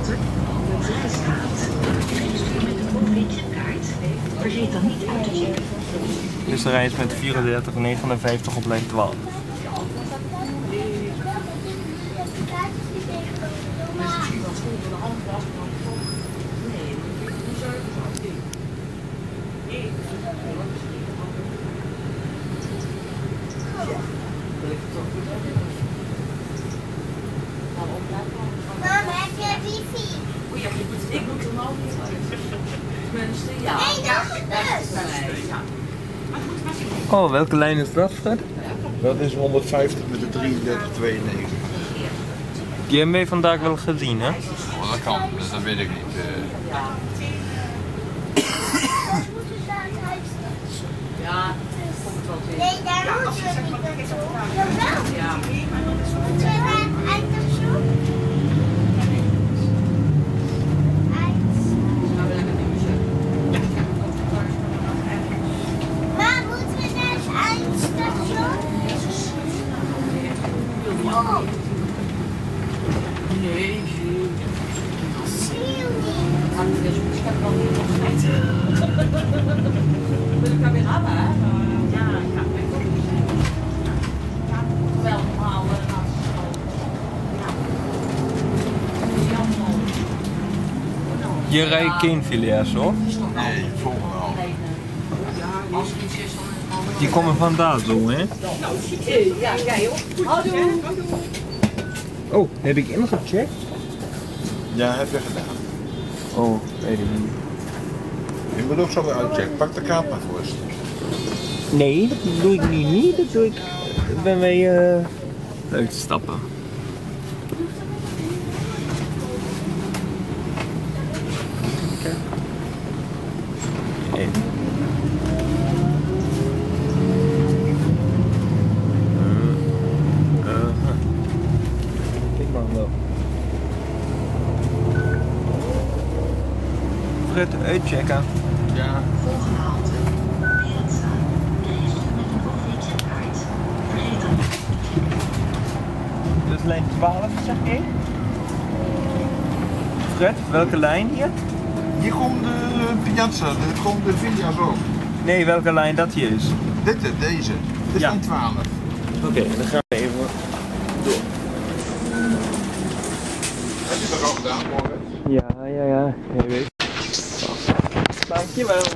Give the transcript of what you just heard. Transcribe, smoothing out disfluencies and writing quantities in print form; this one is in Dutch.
vlieghalte de Vrijstraat. Reist u met een OV-chipkaart? Vergeet dan niet uit te checken. Eerste reis met 34,59 op lijn 12. Mama, heb je wifi? Ik moet er nog niet uit. Tenminste, ja. Nee, dat is het. Oh, welke lijn is dat, Fred? Dat is 150 met de 3392. Die hebben we vandaag wel gezien, hè? Oh, dat kan, dus dat weet ik niet. Ja, komt wel tegen. Nee, daar moeten we niet naartoe. Jawel. Ja. Moeten we naar het eindstation? Nou wil ik het niet meer zeggen. Maar moeten we naar het eindstation? Nee, ik Zie je niet. Ik heb nog niet opgegeten. Wil ik daar weer aan, hè? Ja, ik ga weer goed. Wel normaal, Hier rijdt geen filea's, hoor. Nee, volgende al. Als het niet is, dan Die komen vandaan zo, hè? ja, jij hoor. Hallo. Oh, heb ik ingecheckt? Ja, heb je gedaan. Oh, weet ik niet. Je moet ook zo weer uitchecken. Pak de kaart maar voor eens. Nee, dat doe ik niet. Dat doe ik ben wij uitstappen. Kijk. Nee. Ik mag wel. Fred, uitchecken. Ja. Volgende halte, Piazza. Reist u met een OV-chipkaart? Vergeet dan niet uit te checken. Dat is lijn 12, zeg je? Fred, welke lijn hier? Hier komt de Piazza, er komt de Villa's ook. Nee, welke lijn dat hier is. Deze. Dit is Ja. lijn 12. Oké, dan gaan we even door. Heb je dat al gedaan, morgen? Ja, je weet. Dankjewel.